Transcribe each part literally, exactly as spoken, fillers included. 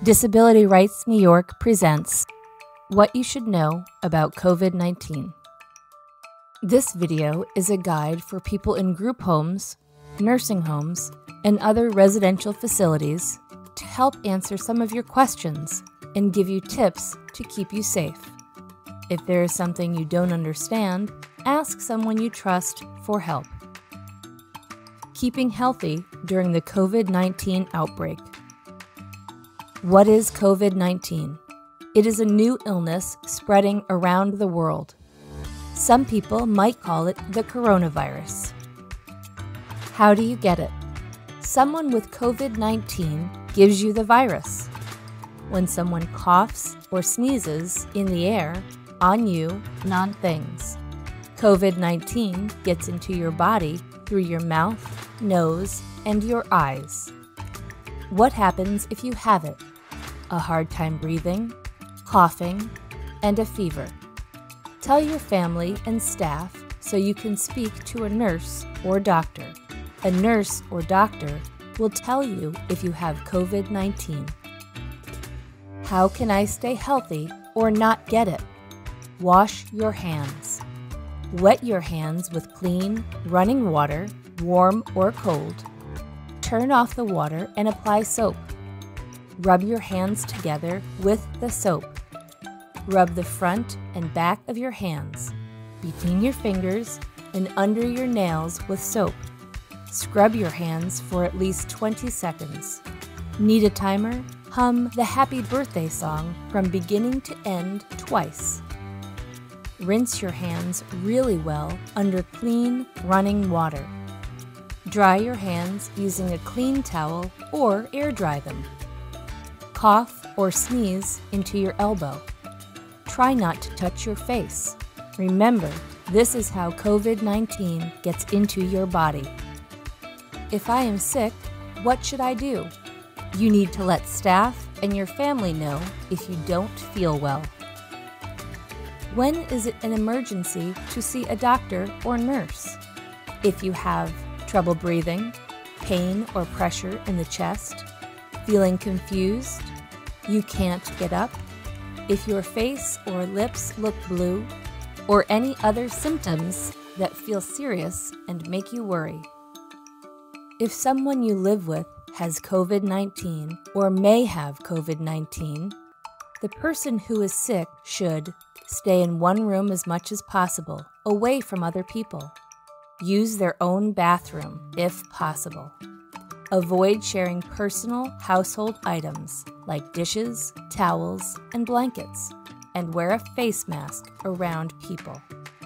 Disability Rights New York presents What You Should Know About COVID nineteen. This video is a guide for people in group homes, nursing homes, and other residential facilities to help answer some of your questions and give you tips to keep you safe. If there is something you don't understand, ask someone you trust for help. Keeping healthy during the COVID nineteen outbreak. What is COVID nineteen? It is a new illness spreading around the world. Some people might call it the coronavirus. How do you get it? Someone with COVID nineteen gives you the virus. When someone coughs or sneezes in the air, on you, and on things. COVID nineteen gets into your body through your mouth, nose, and your eyes. What happens if you have it? A hard time breathing, coughing, and a fever. Tell your family and staff so you can speak to a nurse or doctor. A nurse or doctor will tell you if you have COVID nineteen. How can I stay healthy or not get it? Wash your hands. Wet your hands with clean, running water, warm or cold. Turn off the water and apply soap. Rub your hands together with the soap. Rub the front and back of your hands, between your fingers and under your nails with soap. Scrub your hands for at least twenty seconds. Need a timer? Hum the Happy Birthday song from beginning to end twice. Rinse your hands really well under clean, running water. Dry your hands using a clean towel or air dry them. Cough or sneeze into your elbow. Try not to touch your face. Remember, this is how COVID nineteen gets into your body. If I am sick, what should I do? You need to let staff and your family know if you don't feel well. When is it an emergency to see a doctor or nurse? If you have trouble breathing, pain or pressure in the chest, feeling confused, you can't get up, if your face or lips look blue, or any other symptoms that feel serious and make you worry. If someone you live with has COVID nineteen or may have COVID nineteen, the person who is sick should stay in one room as much as possible, away from other people. Use their own bathroom, if possible. Avoid sharing personal household items like dishes, towels, and blankets, and wear a face mask around people.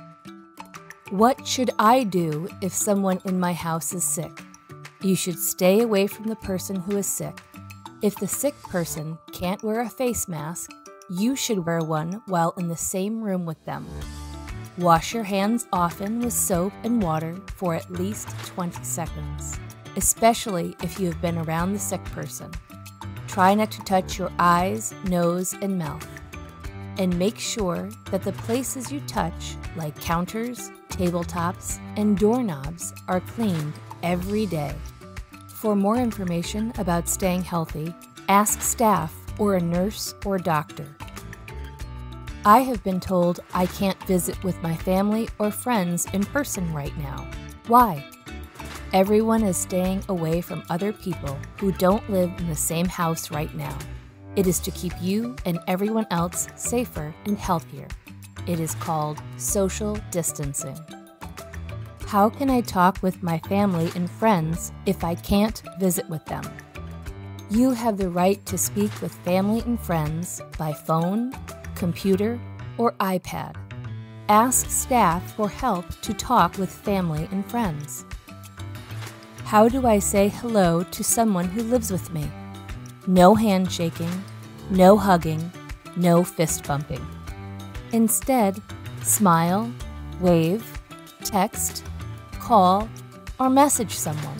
What should I do if someone in my house is sick? You should stay away from the person who is sick. If the sick person can't wear a face mask, you should wear one while in the same room with them. Wash your hands often with soap and water for at least twenty seconds, especially if you have been around the sick person. Try not to touch your eyes, nose, and mouth. And make sure that the places you touch, like counters, tabletops, and doorknobs, are cleaned every day. For more information about staying healthy, ask staff or a nurse or doctor. I have been told I can't visit with my family or friends in person right now. Why? Everyone is staying away from other people who don't live in the same house right now. It is to keep you and everyone else safer and healthier. It is called social distancing. How can I talk with my family and friends if I can't visit with them? You have the right to speak with family and friends by phone, computer, or iPad. Ask staff for help to talk with family and friends. How do I say hello to someone who lives with me? No handshaking, no hugging, no fist bumping. Instead, smile, wave, text, call, or message someone.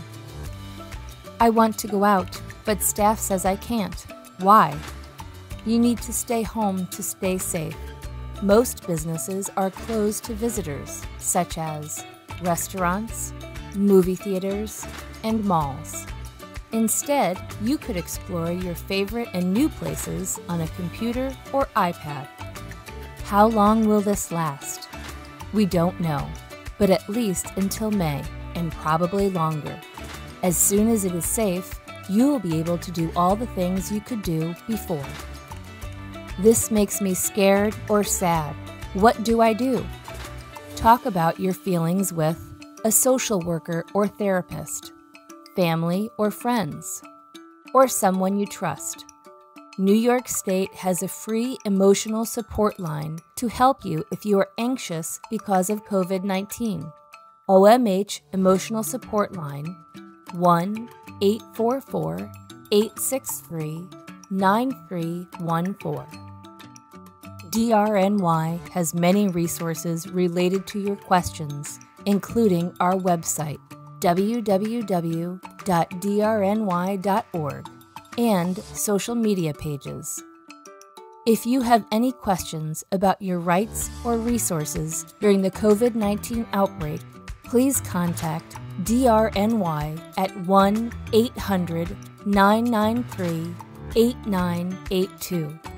I want to go out, but staff says I can't. Why? You need to stay home to stay safe. Most businesses are closed to visitors, such as restaurants, movie theaters, and malls. Instead, you could explore your favorite and new places on a computer or iPad. How long will this last? We don't know, but at least until May, and probably longer. As soon as it is safe, you will be able to do all the things you could do before. This makes me scared or sad. What do I do? Talk about your feelings with a social worker or therapist, family or friends, or someone you trust. New York State has a free emotional support line to help you if you are anxious because of COVID nineteen. O M H Emotional Support Line, one eight four four, eight six three, nine three one four. D R N Y has many resources related to your questions, including our website, w w w dot d r n y dot org, and social media pages. If you have any questions about your rights or resources during the COVID nineteen outbreak, please contact D R N Y at one eight hundred, nine nine three, eight nine eight two.